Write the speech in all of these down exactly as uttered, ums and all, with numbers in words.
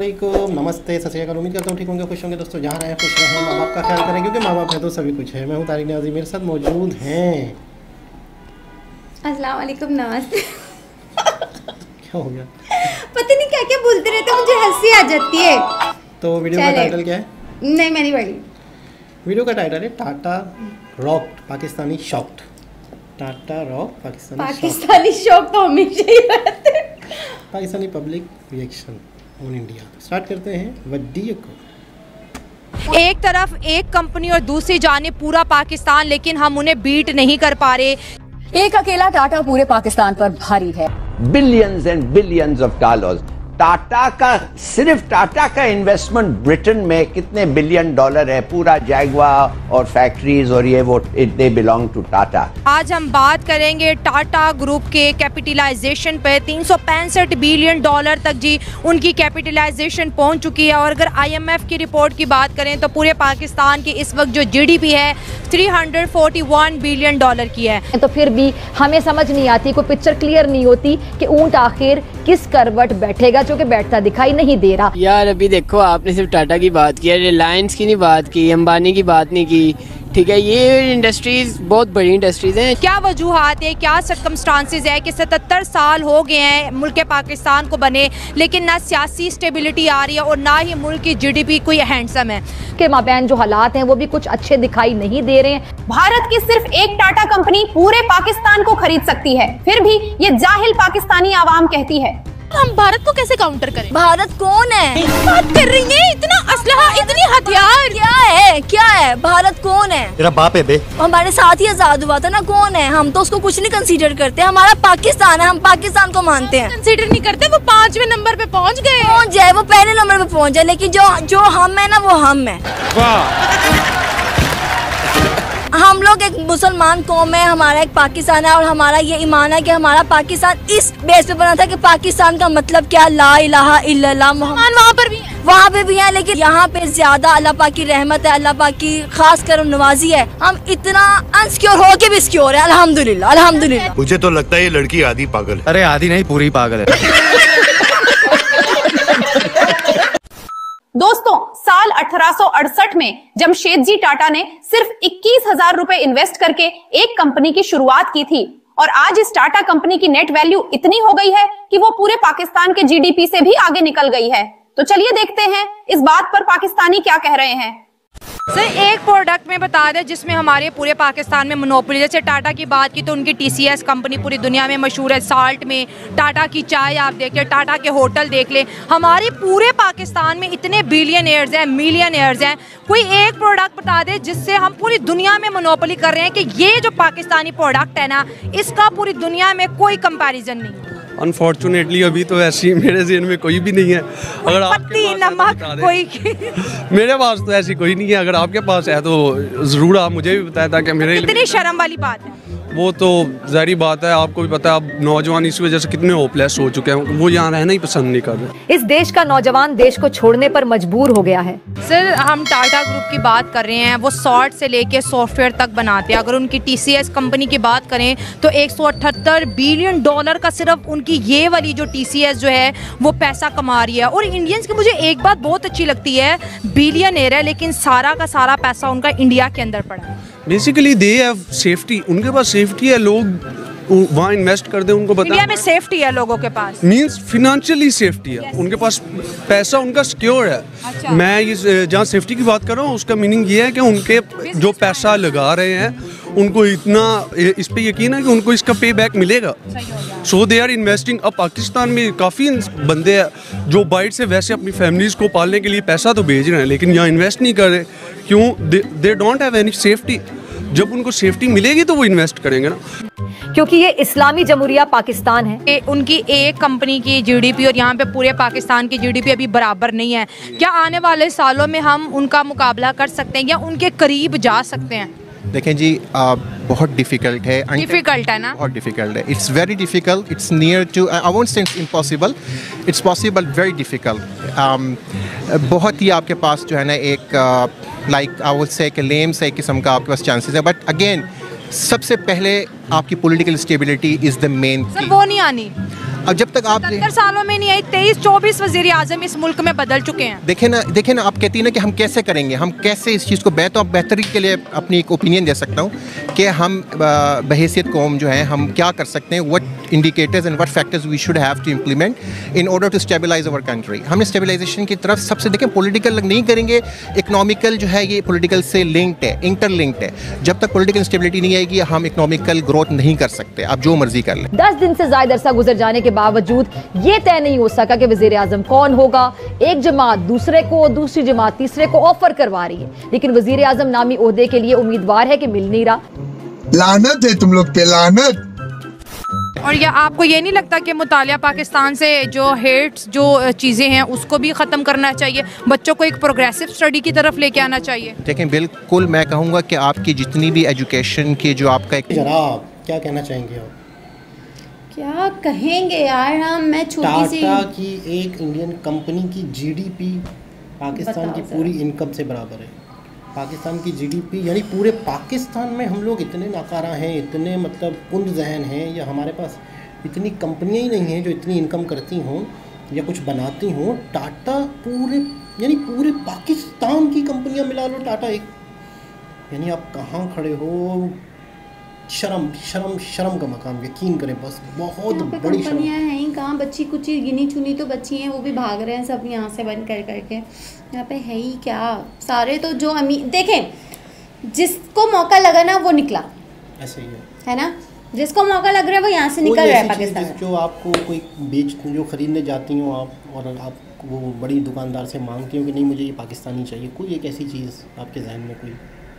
अस्सलामुअलैकुम, नमस्ते, सत श्री अकाल। उम्मीद करता हूँ ठीक होंगे, खुश होंगे। दोस्तों जहाँ रहें खुश रहें, माँ बाप का ख्याल करें, क्योंकि माँ बाप है तो सभी कुछ है। मैं हूँ तारिक न्याज़ी, मेरे साथ मौजूद हैं। अस्सलाम वालेकुम, नमस्ते। क्या हो गया? पता नहीं क्या क्या बोलते रहते, मुझे हंसी आ जाती है। तो वीडियो का टाइटल क्या है? नहीं, मैंने पढ़ी। वीडियो का टाइटल है Tata rock Pakistani shocked. Tata rock Pakistani Pakistani शौक तो हमेशा ही रहते हैं। Pakistani public reaction on India. Start करते हैं वीडियो को। एक तरफ एक कंपनी और दूसरी जानिब पूरा पाकिस्तान, लेकिन हम उन्हें बीट नहीं कर पा रहे। एक अकेला टाटा पूरे पाकिस्तान पर भारी है। Billions and billions of dollars. Tata का, सिर्फ टाटा का इन्वेस्टमेंट ब्रिटेन में कितने बिलियन डॉलर है। पूरा जैगुआर और फैक्ट्रीज और ये वो दे बिलोंग टू टाटा। आज हम बात करेंगे टाटा ग्रुप के कैपिटलाइजेशन पे। तीन सौ पैंसठ बिलियन डॉलर तक जी उनकी कैपिटलाइजेशन पहुंच चुकी है। और अगर आईएमएफ की रिपोर्ट की बात करें तो पूरे पाकिस्तान की इस वक्त जो जीडीपी है तीन सौ इकतालीस बिलियन डॉलर की है। तो फिर भी हमें समझ नहीं आती, कोई पिक्चर क्लियर नहीं होती कि ऊंट आखिर किस करवट बैठेगा, जो कि बैठता दिखाई नहीं दे रहा। यार अभी देखो, आपने सिर्फ टाटा की बात की, रिलायंस की नहीं बात की, अंबानी की बात नहीं की, ठीक है। ये इंडस्ट्रीज बहुत बड़ी इंडस्ट्रीज हैं। क्या वजूहात है, क्या सर्कमस्टांसेस है कि सतहत्तर साल हो गए हैं मुल्क पाकिस्तान को बने, लेकिन ना सियासी स्टेबिलिटी आ रही है और ना ही मुल्क की जीडीपी कोई हैंडसम है। के माबैन जो हालात हैं वो भी कुछ अच्छे दिखाई नहीं दे रहे हैं। भारत की सिर्फ एक टाटा कंपनी पूरे पाकिस्तान को खरीद सकती है, फिर भी ये जाहिल पाकिस्तानी आवाम कहती है। हम भारत को कैसे काउंटर करें? भारत कौन है? बात कर रही है, इतना असलहा, इतनी हथियार, क्या है क्या है भारत कौन है? तेरा बाप है बे। हमारे साथ ही आजाद हुआ था ना, कौन है? हम तो उसको कुछ नहीं कंसीडर करते। हमारा पाकिस्तान है, हम पाकिस्तान को मानते हैं। कंसीडर नहीं करते, वो पांचवें नंबर पे पहुंच गए। पहुंच जाए, वो पहले नंबर पे पहुंच जाए, लेकिन जो जो हम है ना वो हम है। हम लोग एक मुसलमान कौम है, हमारा एक पाकिस्तान है और हमारा ये ईमान है कि हमारा पाकिस्तान इस बेस पे बना था कि पाकिस्तान का मतलब क्या, ला इलाहा इल्लल्लाह मोहम्मद। वहाँ पर भी है, वहाँ पे भी है, लेकिन यहाँ पे ज्यादा अल्लाह पाक की रहमत है, अल्लाह पाक की खास करम नवाजी है। हम इतना अनसिक्योर हो के भी सिक्योर है, अल्हम्दुलिल्लाह अल्हम्दुलिल्लाह। मुझे तो लगता है ये लड़की आधी पागल है। अरे आधी नहीं, पूरी पागल है। दोस्तों, साल अठारह सौ अड़सठ में जमशेदजी टाटा ने सिर्फ इक्कीस हजार रुपए इन्वेस्ट करके एक कंपनी की शुरुआत की थी और आज इस टाटा कंपनी की नेट वैल्यू इतनी हो गई है कि वो पूरे पाकिस्तान के जीडीपी से भी आगे निकल गई है। तो चलिए देखते हैं इस बात पर पाकिस्तानी क्या कह रहे हैं। सर, एक प्रोडक्ट में बता दें जिसमें हमारे पूरे पाकिस्तान में मोनोपोली, जैसे टाटा की बात की तो उनकी टीसीएस कंपनी पूरी दुनिया में मशहूर है। साल्ट में टाटा की चाय आप देख लें, टाटा के होटल देख लें। हमारे पूरे पाकिस्तान में इतने बिलियनियर्स हैं, मिलियनियर्स हैं। कोई एक प्रोडक्ट बता दें जिससे हम पूरी दुनिया में मोनोपोली कर रहे हैं कि ये जो पाकिस्तानी प्रोडक्ट है ना, इसका पूरी दुनिया में कोई कंपेरिजन नहीं। अनफॉर्चुनेटली अभी तो ऐसी मेरे ज़हन में कोई भी नहीं है। अगर आपके नमक कोई मेरे पास तो ऐसी कोई नहीं है। अगर आपके पास है तो ज़रूर आप मुझे भी बताया था कि मेरे इतनी शर्म वाली बात है। वो तो ज़ाहिर बात है, आपको भी पता है, अब नौजवान इस वजह से कितने होपलेस हो चुके हैं, वो यहाँ रहना ही पसंद नहीं कर रहे। इस देश का नौजवान देश को छोड़ने पर मजबूर हो गया है। सर, हम टाटा ग्रुप की बात कर रहे हैं, वो सॉफ्ट से लेके सॉफ्टवेयर तक बनाते हैं। अगर उनकी टीसीएस कंपनी की बात करें तो एक सौ अठहत्तर बिलियन डॉलर का सिर्फ उनकी ये वाली जो टीसीएस जो है वो पैसा कमा रही है। और इंडियंस की मुझे एक बात बहुत अच्छी लगती है, बिलियनर है लेकिन सारा का सारा पैसा उनका इंडिया के अंदर पड़ा है। बेसिकली दे हैव सेफ्टी, उनके पास सेफ्टी है, लोग वहाँ इन्वेस्ट कर दे, उनको पता इंडिया में सेफ्टी है लोगों के पास, मींस फिनेंशियली सेफ्टी है। yes. उनके पास पैसा उनका सिक्योर है। अच्छा। मैं इस जहाँ सेफ्टी की बात कर रहा हूँ उसका मीनिंग ये है कि उनके जो पैसा लगा रहे हैं उनको इतना इस पे यकीन है कि उनको इसका पे बैक मिलेगा। So they are investing. अब पाकिस्तान में काफ़ी बंदे हैं जो बाइट से वैसे अपनी फैमिलीज़ को पालने के लिए पैसा तो भेज रहे हैं, लेकिन यहाँ इन्वेस्ट नहीं कर रहे। क्यों? They don't have any safety. जब उनको सेफ्टी मिलेगी तो वो इन्वेस्ट करेंगे ना, क्योंकि ये इस्लामी जमहूरिया पाकिस्तान है। ए, उनकी एक कंपनी की जीडीपी और यहाँ पे पूरे पाकिस्तान की जीडीपी अभी बराबर नहीं है। क्या आने वाले सालों में हम उनका मुकाबला कर सकते हैं या उनके करीब जा सकते हैं? देखें जी, आ, बहुत डिफ़िकल्ट है। डिफ़िकल्ट है ना? बहुत डिफ़िकल्ट है। It's very difficult. It's near to, I won't say it's impossible, it's possible, very difficult. बहुत ही आपके पास जो है ना एक लाइक आई वुड से कि लेम से एक किस्म का आपके पास चांसेस है। बट अगेन सबसे पहले आपकी political stability is the main. Sir, वो नहीं आनी। अब जब तक आप सत्तर सालों में नहीं आई, तेईस चौबीस वजीर आजम इस मुल्क में बदल चुके हैं। देखें ना देखें ना आप कहती हैं ना कि हम कैसे करेंगे, हम कैसे इस चीज़ को बेहतर तो बेहतरी के लिए अपनी एक ओपिनियन दे सकता हूँ कि हम बहैसियत कौम जो है हम क्या कर सकते हैं, what indicators and what factors we should have to implement in order to stabilise our country. हमने स्टेबलाइजेशन की तरफ सबसे देखें, पॉलिटिकल नहीं करेंगे, इकोनॉमिकल जो है ये पॉलिटिकल से लिंक्ड है, इंटरलिंक्ड है। जब तक पॉलिटिकल स्टेबिलिटी नहीं आएगी हम इकोनॉमिकल ग्रोथ नहीं कर सकते, आप जो मर्जी कर लें। दस दिन से ज्यादा अरसा गुजर जाने के बावजूद ये तय नहीं हो सका कि वजीर आजम कौन होगा। एक जमात दूसरे को, दूसरी जमात तीसरे को ऑफर करवा रही है, लेकिन वजीर आजम नामी ओहदे के लिए उम्मीदवार है कि मिल नहीं रहा। लानत है तुम लोग पे, लानत। और या आपको ये नहीं लगता कि मुतालिया पाकिस्तान से जो हेट्स जो चीज़ें हैं उसको भी ख़त्म करना चाहिए, बच्चों को एक प्रोग्रेसिव स्टडी की तरफ लेके आना चाहिए? देखें बिल्कुल, मैं कहूँगा कि आपकी जितनी भी एजुकेशन की जो आपका एक जनाब क्या कहना चाहेंगे आप? क्या कहेंगे यार, हम मैं छोटी सी टाटा की एक इंडियन कंपनी की जीडीपी पाकिस्तान की पूरी इनकम से बराबर है। पाकिस्तान की जीडीपी यानी पूरे पाकिस्तान में हम लोग इतने नाकारा हैं, इतने मतलब कुंद जहन हैं, या हमारे पास इतनी कंपनियां ही नहीं हैं जो इतनी इनकम करती हों या कुछ बनाती हों। टाटा पूरे यानी पूरे पाकिस्तान की कंपनियां मिला लो, टाटा एक, यानी आप कहाँ खड़े हो? शर्म शर्म शर्म का मकाम, यकीन करें, बस बहुत बड़ी शर्म। कंपनियां हैं ही कहाँ, बच्ची कुची गिनी चुनी तो बच्ची हैं, वो भी भाग रहे हैं सब यहाँ से बंद कर करके। यहाँ पे है ही क्या, सारे तो जो अमीर, देखें जिसको मौका लगा ना वो निकला, ऐसे ही है, है ना, जिसको मौका लग रहा है वो यहाँ से निकल रहा है पाकिस्तान में। जो आपको कोई बेच जो खरीदने जाती हो आप, और आप वो बड़ी दुकानदार से मांगती हो कि नहीं मुझे ये पाकिस्तानी चाहिए, कोई एक ऐसी चीज़ आपके जहन में? कोई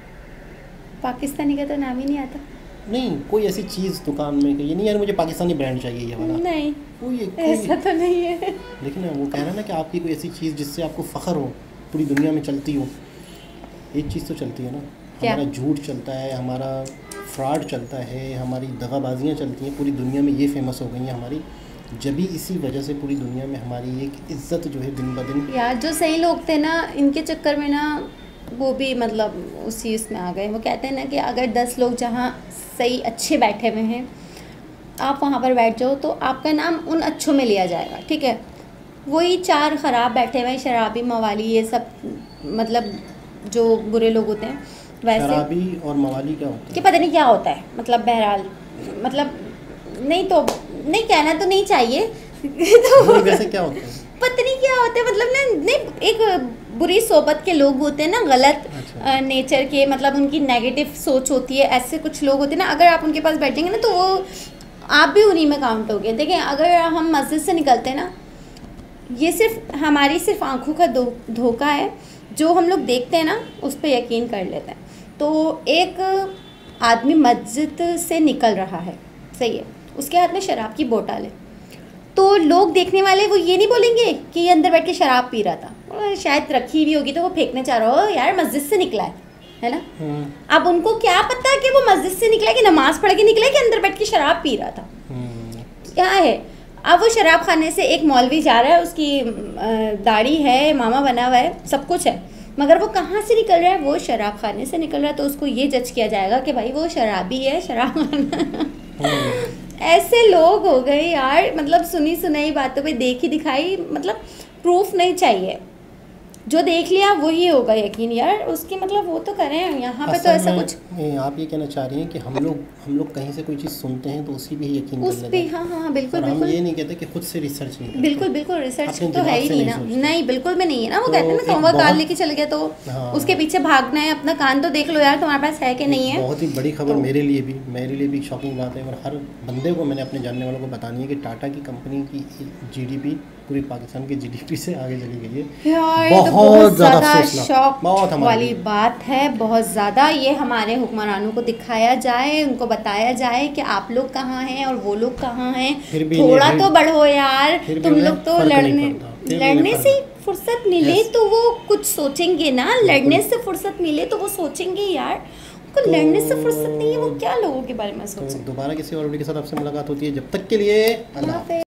पाकिस्तानी का तो नाम ही नहीं आता। नहीं, कोई ऐसी चीज़ दुकान में कि ये नहीं यार मुझे पाकिस्तानी ब्रांड चाहिए ये वाला? नहीं, कोई एक ऐसा तो नहीं है। लेकिन वो कह रहा है ना कि आपकी कोई ऐसी चीज़ जिससे आपको फ़ख्र हो, पूरी दुनिया में चलती हो। एक चीज़ तो चलती है ना, हमारा झूठ चलता है, हमारा फ्रॉड चलता है, हमारी दगाबाजियाँ चलती हैं, पूरी दुनिया में ये फेमस हो गई हैं हमारी। जब भी इसी वजह से पूरी दुनिया में हमारी एक इज्जत जो है दिन ब दिन, यार जो सही लोग थे ना इनके चक्कर में ना वो भी मतलब उसी उसमें आ गए। वो कहते हैं ना कि अगर दस लोग जहाँ सही अच्छे बैठे हुए हैं आप वहाँ पर बैठ जाओ तो आपका नाम उन अच्छों में लिया जाएगा, ठीक है। वही चार ख़राब बैठे हुए शराबी मवाली ये सब मतलब जो बुरे लोग होते हैं, वैसे शराबी और मवाली क्या होता है कि पता नहीं क्या होता है, मतलब बहरहाल मतलब नहीं तो नहीं कहना तो नहीं चाहिए तो वैसे क्या होता है पता नहीं क्या होता है, मतलब ना नहीं एक बुरी सोबत के लोग होते हैं ना, गलत अच्छा। नेचर के, मतलब उनकी नेगेटिव सोच होती है, ऐसे कुछ लोग होते हैं ना, अगर आप उनके पास बैठेंगे ना तो वो आप भी उन्हीं में काउंट हो गए। देखिए अगर हम मस्जिद से निकलते हैं ना, ये सिर्फ हमारी सिर्फ आंखों का धो धोखा है, जो हम लोग देखते हैं ना उस पर यकीन कर लेते हैं। तो एक आदमी मस्जिद से निकल रहा है, सही है, उसके हाथ में शराब की बोतल है, तो लोग देखने वाले वो ये नहीं बोलेंगे कि ये अंदर बैठ के शराब पी रहा था, शायद रखी हुई होगी तो वो फेंकने चाह रहा हो, यार मस्जिद से निकला है, है ना। अब उनको क्या पता कि वो मस्जिद से निकला कि नमाज पढ़ के निकला कि अंदर बैठ के शराब पी रहा था, क्या है। अब वो शराब खाने से एक मौलवी जा रहा है, उसकी दाढ़ी है, मामा बना हुआ है, सब कुछ है, मगर वो कहाँ से निकल रहा है? वो शराब खाने से निकल रहा है, तो उसको ये जज किया जाएगा कि भाई वो शराबी है, शराब ऐसे लोग हो गए यार, मतलब सुनी सुनाई बातों पे देखी दिखाई, मतलब प्रूफ नहीं चाहिए, जो देख लिया वही होगा यकीन यार उसकी, मतलब वो तो करें। यहाँ पे तो ऐसा कुछ आप ये कहना चाह रही हैं कि हम लोग हम लोग कहीं से कोई चीज़ सुनते हैं तो उसी पे ही यकीन उस पे, हाँ हाँ बिल्कुल और बिल्कुल। हम ये नहीं कहते कि खुद से रिसर्च नहीं करते। बिल्कुल बिल्कुल रिसर्च तो है ही नहीं ना, नहीं बिल्कुल भी नहीं है ना। वो कहते हैं ना कौवा कान लेके चले गए तो उसके पीछे भागना है, अपना कान तो देख लो यार तुम्हारे पास है कि नहीं है। बहुत ही बड़ी खबर मेरे लिए भी मेरे लिए भी शॉकिंग बात है, और हर बंदे को मैंने अपने जानने वालों को बतानी है कि टाटा की कंपनी की जीडीपी पूरी पाकिस्तान की जीडीपी से आगे चली गई है। यार बहुत, तो बहुत ज़्यादा शौक वाली बात है, बहुत ज़्यादा। ये हमारे हुक्मरानों को दिखाया जाए, उनको बताया जाए कि आप लोग कहाँ हैं और वो लोग कहाँ हैं, थोड़ा तो बढ़ो यार, तुम लोग तो लड़ने लड़ने से फुर्सत मिले तो वो कुछ सोचेंगे ना, लड़ने से फुर्सत मिले तो वो सोचेंगे यार, उनको लड़ने से फुर्सत नहीं है, वो क्या लोगों के बारे में सोचेंगे। दोबारा किसी और वीडियो के साथ आपसे मुलाकात होती है, जब तक के लिए अल्लाह।